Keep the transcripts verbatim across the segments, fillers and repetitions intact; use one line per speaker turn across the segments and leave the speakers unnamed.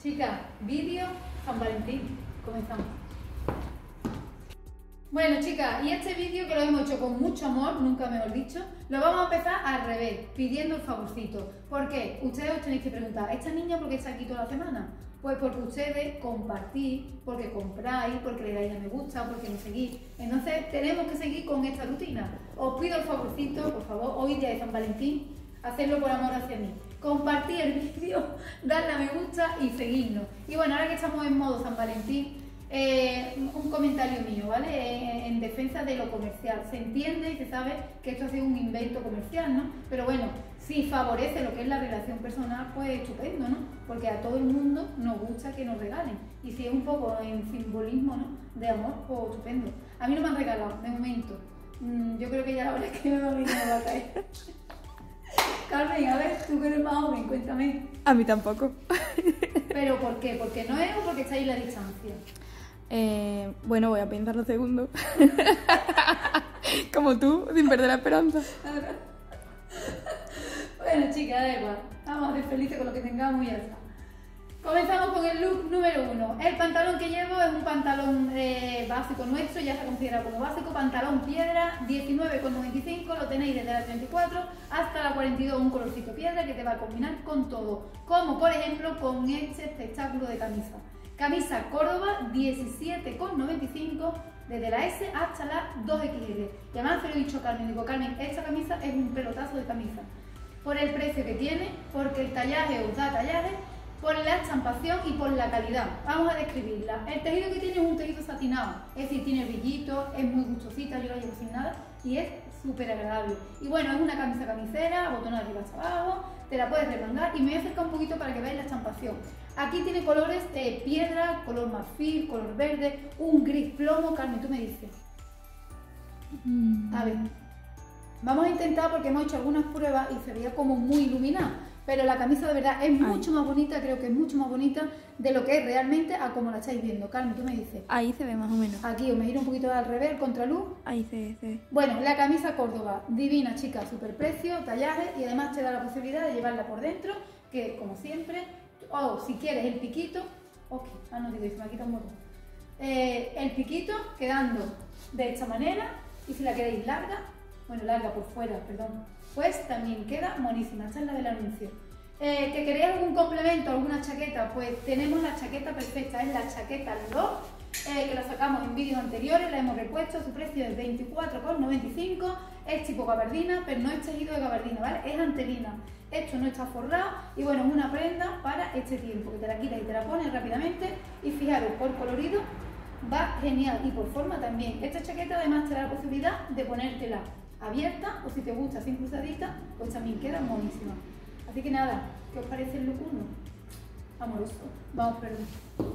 Chicas, vídeo San Valentín. Comenzamos. Bueno, chicas, y este vídeo que lo hemos hecho con mucho amor, nunca mejor dicho, lo vamos a empezar al revés, pidiendo el favorcito. ¿Por qué? Ustedes os tenéis que preguntar, ¿esta niña por qué está aquí toda la semana? Pues porque ustedes compartís, porque compráis, porque le dais a me gusta, porque me seguís. Entonces tenemos que seguir con esta rutina. Os pido el favorcito, por favor, hoy día de San Valentín, hacerlo por amor hacia mí. Compartir el vídeo, darle a me gusta y seguirnos. Y bueno, ahora que estamos en modo San Valentín, eh, un comentario mío, ¿vale? En, en defensa de lo comercial. Se entiende y se sabe que esto ha sido un invento comercial, ¿no? Pero bueno, si favorece lo que es la relación personal, pues estupendo, ¿no? Porque a todo el mundo nos gusta que nos regalen. Y si es un poco en simbolismo, ¿no?, de amor, pues estupendo. A mí no me han regalado, de momento. Mm, yo creo que ya la hora es que me va a venir a caer. Carmen, a ver, tú que eres más joven, cuéntame.
A mí tampoco.
¿Pero por qué? ¿Porque no es o porque estáis a la distancia?
Eh, bueno, voy a pensar un segundo. Como tú, sin perder la esperanza.
Bueno, chicas, da igual. Vamos a ser felices con lo que tengamos y ya está. Comenzamos con el look número uno. El pantalón que llevo es un pantalón eh, básico nuestro, ya se considera como básico, pantalón piedra, diecinueve con noventa y cinco, lo tenéis desde la treinta y cuatro hasta la cuarenta y dos, un colorcito piedra que te va a combinar con todo, como por ejemplo con este espectáculo de camisa. Camisa Córdoba, diecisiete con noventa y cinco, desde la S hasta la dos equis ele. Y además se lo he dicho a Carmen, digo, Carmen, esta camisa es un pelotazo de camisa. Por el precio que tiene, porque el tallaje os da tallaje, por la estampación y por la calidad. Vamos a describirla. El tejido que tiene es un tejido satinado, es decir, tiene brillito, es muy gustosita, yo la llevo sin nada y es súper agradable. Y bueno, es una camisa camisera, botonada de arriba hasta abajo, te la puedes remangar y me voy a acercar un poquito para que veáis la estampación. Aquí tiene colores de piedra, color marfil, color verde, un gris plomo. Carmen, tú me dices. A ver, vamos a intentar porque hemos hecho algunas pruebas y se veía como muy iluminada. Pero la camisa de verdad es mucho
Ay.
más bonita, creo que es mucho más bonita de lo que es realmente a como la estáis viendo. Carmen, tú me dices.
Ahí se ve más o menos.
Aquí, os me giro un poquito al revés, el contraluz.
Ahí se ve, se ve.
Bueno, la camisa Córdoba, divina, chica, super precio, tallaje y además te da la posibilidad de llevarla por dentro, que como siempre, o si quieres el piquito, ok, ah no digo, se me ha quitado un botón. Eh, el piquito quedando de esta manera y si la queréis larga, bueno, larga por fuera, perdón, pues también queda monísima. Esta es la del anuncio. Eh, ¿Que queréis algún complemento, alguna chaqueta? Pues tenemos la chaqueta perfecta, es la chaqueta Love, eh, que la sacamos en vídeos anteriores, la hemos repuesto, su precio es veinticuatro con noventa y cinco, es tipo gabardina, pero no es tejido de gabardina, ¿vale? Es antelina. Esto no está forrado y bueno, es una prenda para este tiempo, que te la quitas y te la pones rápidamente y fijaros, por colorido va genial y por forma también. Esta chaqueta además te da la posibilidad de ponértela abierta o si te gusta sin cruzadita, pues también queda monísima. Así que nada, ¿qué os parece el look uno? Amoroso. Vamos, perdón.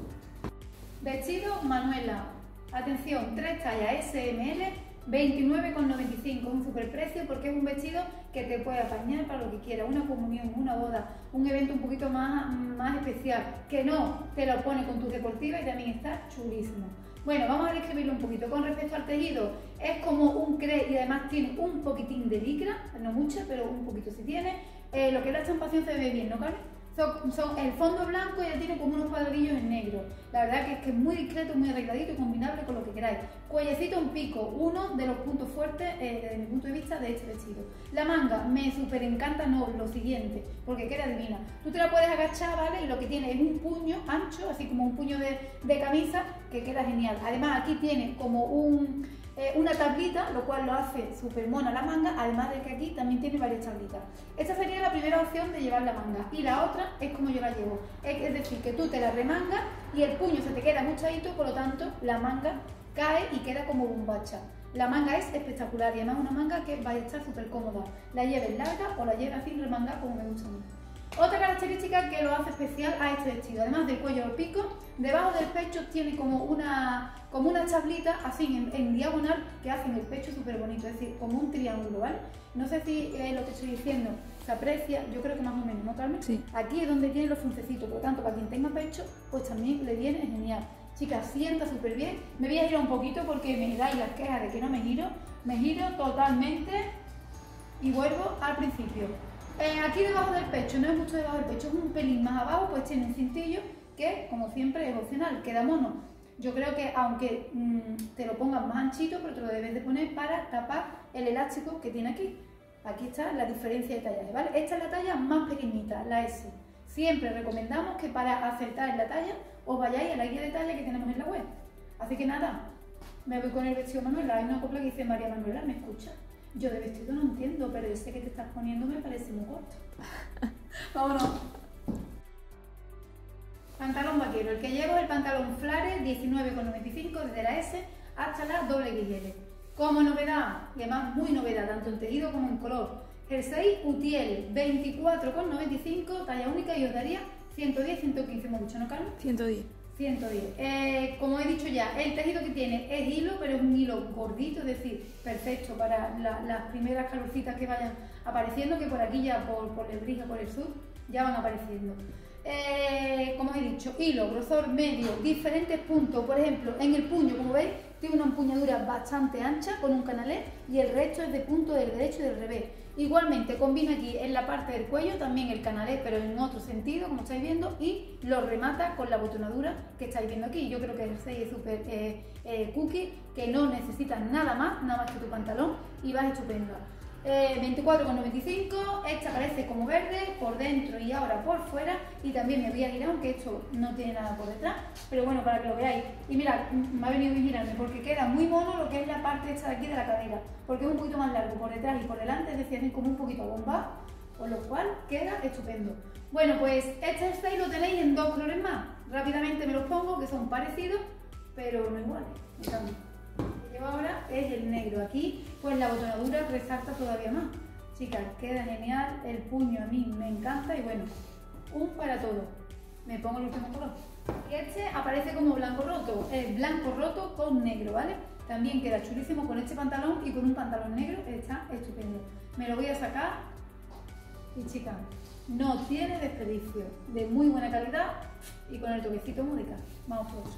Vestido Manuela. Atención, tres tallas ese eme ele, veintinueve con noventa y cinco, un superprecio porque es un vestido que te puede apañar para lo que quieras, una comunión, una boda, un evento un poquito más, más especial, que no te lo pone con tu deportiva y también está chulísimo. Bueno, vamos a describirlo un poquito. Con respecto al tejido, es como un cré y además tiene un poquitín de licra, no mucho, pero un poquito sí tiene. Eh, lo que es la estampación se ve bien, ¿no, Carmen? Son, son el fondo blanco y ya tiene como unos cuadradillos en negro. La verdad que es que es muy discreto, muy arregladito y combinable con lo que queráis. Cuellecito en pico, uno de los puntos fuertes eh, desde mi punto de vista de este vestido. La manga me súper encanta, no, lo siguiente, porque queda divina. Tú te la puedes agachar, ¿vale? Y lo que tiene es un puño ancho, así como un puño de, de camisa, que queda genial. Además aquí tiene como un... Eh, una tablita, lo cual lo hace súper mona la manga, además de que aquí también tiene varias tablitas. Esta sería la primera opción de llevar la manga y la otra es como yo la llevo, es, es decir, que tú te la remangas y el puño se te queda muchadito, por lo tanto la manga cae y queda como bombacha. La manga es espectacular y además una manga que va a estar súper cómoda, la lleves larga o la lleves así remangada como me gusta a mí. Otra característica que lo hace especial a este vestido, además del cuello al pico, debajo del pecho tiene como una, como una tablita así en, en diagonal que hacen el pecho súper bonito, es decir, como un triángulo, ¿vale? No sé si eh, lo que estoy diciendo se aprecia, yo creo que más o menos, ¿no, Carmen?
Sí.
Aquí es donde tiene los fruncecitos, por lo tanto, para quien tenga pecho, pues también le viene genial. Chicas, sienta súper bien. Me voy a girar un poquito porque me dais las quejas de que no me giro. Me giro totalmente y vuelvo al principio. Eh, aquí debajo del pecho, no es mucho debajo del pecho, es un pelín más abajo, pues tiene un cintillo que, como siempre, es opcional, queda mono. Yo creo que aunque mmm, te lo pongas más anchito, pero te lo debes de poner para tapar el elástico que tiene aquí. Aquí está la diferencia de tallaje, ¿vale? Esta es la talla más pequeñita, la S. Siempre recomendamos que para acertar en la talla os vayáis a la guía de talla que tenemos en la web. Así que nada, me voy con el vestido Manuela. Hay una copla que dice María Manuela, ¿me escucha? Yo de vestido no entiendo, pero ese que te estás poniendo me parece muy corto. Vámonos. Pantalón vaquero. El que llevo es el pantalón Flare diecinueve con noventa y cinco desde la S hasta la doble X L. Como novedad, y además muy novedad, tanto en tejido como en color, jersey Utiel veinticuatro con noventa y cinco, talla única, y os daría ciento diez, ciento quince, hemos dicho, ¿no, Carmen?
ciento diez.
ciento diez. Eh, como he dicho ya, el tejido que tiene es hilo, pero es un hilo gordito, es decir, perfecto para la, las primeras calorcitas que vayan apareciendo, que por aquí ya, por, por Lebrija, por el sur, ya van apareciendo. Eh, como he dicho, hilo, grosor medio, diferentes puntos, por ejemplo, en el puño, como veis, tiene una empuñadura bastante ancha con un canalé y el resto es de punto del derecho y del revés. Igualmente combina aquí en la parte del cuello también el canalé, pero en otro sentido, como estáis viendo, y lo remata con la botonadura que estáis viendo aquí. Yo creo que el jersey es súper eh, eh, cookie, que no necesitas nada más, nada más que tu pantalón, y vas estupendo. Eh, veinticuatro con noventa y cinco, esta parece como verde por dentro y ahora por fuera, y también me voy a girar, aunque esto no tiene nada por detrás, pero bueno, para que lo veáis. Y mirad, me ha venido bien girarme porque queda muy mono lo que es la parte esta de aquí de la cadera, porque es un poquito más largo por detrás y por delante, es decir, hacen como un poquito bombado, con lo cual queda estupendo. Bueno, pues este jersey lo tenéis en dos colores más, rápidamente me los pongo, que son parecidos, pero no iguales, me cambio. Ahora es el negro. Aquí pues la botonadura resalta todavía más. Chicas, queda genial, el puño a mí me encanta y bueno, un para todo. Me pongo el último color. Y este aparece como blanco roto, es blanco roto con negro, ¿vale? También queda chulísimo con este pantalón y con un pantalón negro, está estupendo. Me lo voy a sacar y chicas, no tiene desperdicio, de muy buena calidad y con el toquecito módica. Vamos por otro.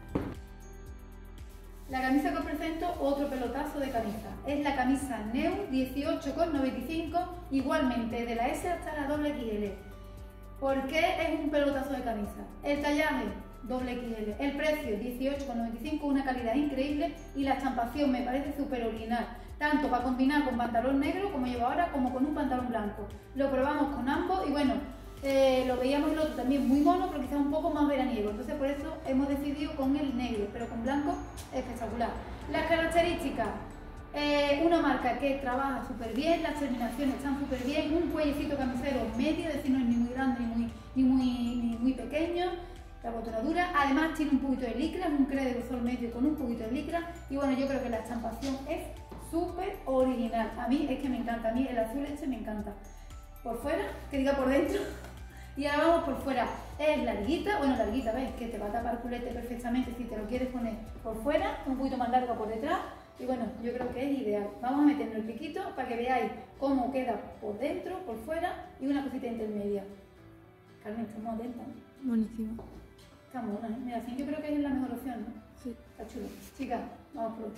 La camisa que os presento, otro pelotazo de camisa. Es la camisa Neu dieciocho con noventa y cinco, igualmente de la S hasta la doble X L. ¿Por qué es un pelotazo de camisa? El tallaje, doble X L. El precio, dieciocho con noventa y cinco, una calidad increíble, y la estampación me parece súper original. Tanto para combinar con pantalón negro, como llevo ahora, como con un pantalón blanco. Lo probamos con ambos y bueno, Eh, lo veíamos el otro también muy mono, pero quizás un poco más veraniego, entonces por eso hemos decidido con el negro, pero con blanco espectacular. Las características, eh, una marca que trabaja súper bien, las terminaciones están súper bien, un cuellecito camisero medio, es decir, no es ni muy grande ni muy, ni muy, ni muy pequeño, la botonadura, además tiene un poquito de licra, es un cree de grosor medio con un poquito de licra, y bueno, yo creo que la estampación es súper original, a mí es que me encanta, a mí el azul este me encanta. Por fuera, que diga por dentro. Y ahora vamos por fuera. Es larguita, bueno, larguita, ¿veis? Que te va a tapar el culete perfectamente si te lo quieres poner por fuera, un poquito más larga por detrás. Y bueno, yo creo que es ideal. Vamos a meternos el piquito para que veáis cómo queda por dentro, por fuera y una cosita intermedia. Carmen, estamos atentas, ¿no?
Buenísimo.
Está mona, ¿eh? Mira, así yo creo que es la mejor opción, ¿no?
Sí.
Está chulo. Chicas, vamos por otro.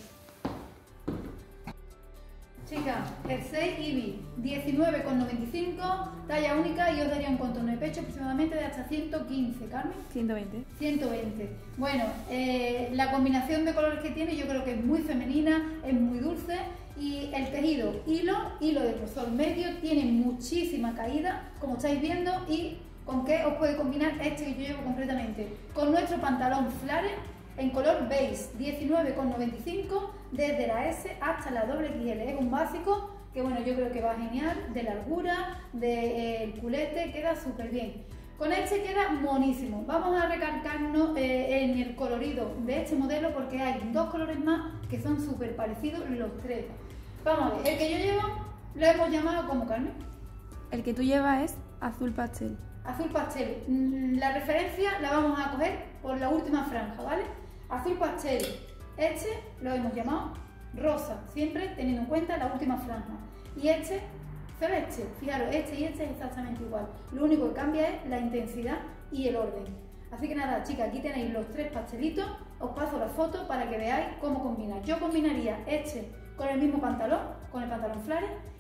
Chicas, jersey Ivy, diecinueve con noventa y cinco, talla única, y os daría un contorno de pecho aproximadamente de hasta ciento quince, Carmen.
ciento veinte.
ciento veinte. Bueno, eh, la combinación de colores que tiene yo creo que es muy femenina, es muy dulce, y el tejido hilo, hilo de grosor medio, tiene muchísima caída, como estáis viendo, y ¿con qué os puede combinar este que yo llevo concretamente? Con nuestro pantalón Flare en color beige, diecinueve con noventa y cinco, desde la S hasta la doble X L. Es un básico que bueno, yo creo que va genial, de largura, del de, culete, queda súper bien. Con este queda monísimo. Vamos a recalcarnos eh, en el colorido de este modelo porque hay dos colores más que son súper parecidos los tres. Vamos a ver, el que yo llevo lo hemos llamado como, Carmen.
El que tú llevas es azul pastel.
Azul pastel. La referencia la vamos a coger por la última franja, ¿vale? Azul pastel. Este lo hemos llamado rosa, siempre teniendo en cuenta la última franja. Y este, celeste. Fijaros, este y este es exactamente igual. Lo único que cambia es la intensidad y el orden. Así que nada, chicas, aquí tenéis los tres pastelitos. Os paso la foto para que veáis cómo combinar. Yo combinaría este con el mismo pantalón, con el pantalón Flare,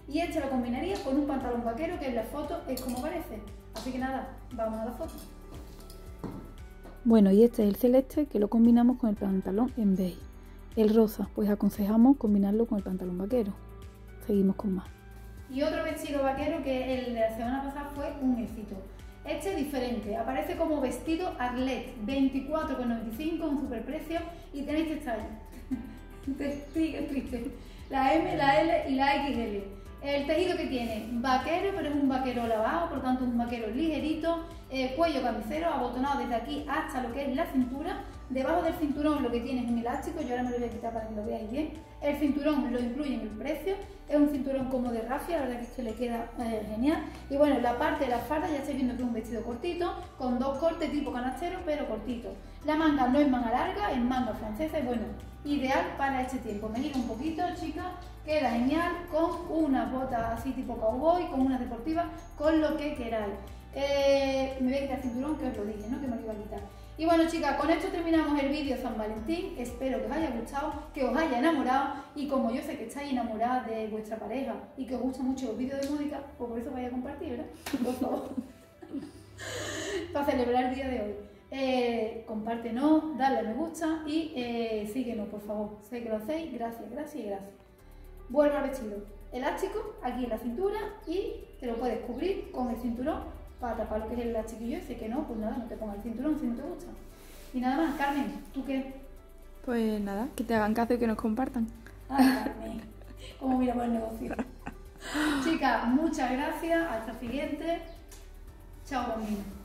Y este lo combinaría con un pantalón vaquero que en la foto es como parece. Así que nada, vamos a la foto.
Bueno, y este es el celeste que lo combinamos con el pantalón en beige. El rosa, pues aconsejamos combinarlo con el pantalón vaquero. Seguimos con más.
Y otro vestido vaquero que el de la semana pasada fue un éxito. Este es diferente, aparece como vestido Arlet, veinticuatro con noventa y cinco, un superprecio, y tenéis que estar triste, triste. La M, la L y la equis ele. El tejido que tiene, vaquero, pero es un vaquero lavado, por tanto un vaquero ligerito, eh, cuello camisero, abotonado desde aquí hasta lo que es la cintura. Debajo del cinturón lo que tiene es un elástico, yo ahora me lo voy a quitar para que lo veáis bien. El cinturón lo incluye en el precio, es un cinturón como de rafia, la verdad que es que le queda eh, genial. Y bueno, la parte de la falda ya estáis viendo que es un vestido cortito, con dos cortes tipo canastero, pero cortito. La manga no es manga larga, es manga francesa y bueno, ideal para este tiempo. Me gira un poquito, chicas, queda genial con unas botas así tipo cowboy, con unas deportivas, con lo que queráis. Eh, me voy a quitar el cinturón, que os lo dije, ¿no? Que me lo iba a quitar. Y bueno, chicas, con esto terminamos el vídeo San Valentín. Espero que os haya gustado, que os haya enamorado. Y como yo sé que estáis enamoradas de vuestra pareja y que os gustan mucho los vídeos de Mónica, pues por eso vais a compartir, ¿verdad? Por favor. Para celebrar el día de hoy. Eh, compártenos, dale a me gusta y eh, síguenos, por favor. Sé que lo hacéis. Gracias, gracias y gracias. Vuelvo al vestido. Elástico aquí en la cintura y te lo puedes cubrir con el cinturón para tapar lo que es el elastiquillo. Ese que no, pues nada, no te pongas el cinturón si no te gusta. Y nada más, Carmen, ¿tú qué?
Pues nada, que te hagan caso y que nos compartan.
Ay, Carmen, cómo miramos el negocio. Chicas, muchas gracias. Hasta el siguiente. Chao, bambino.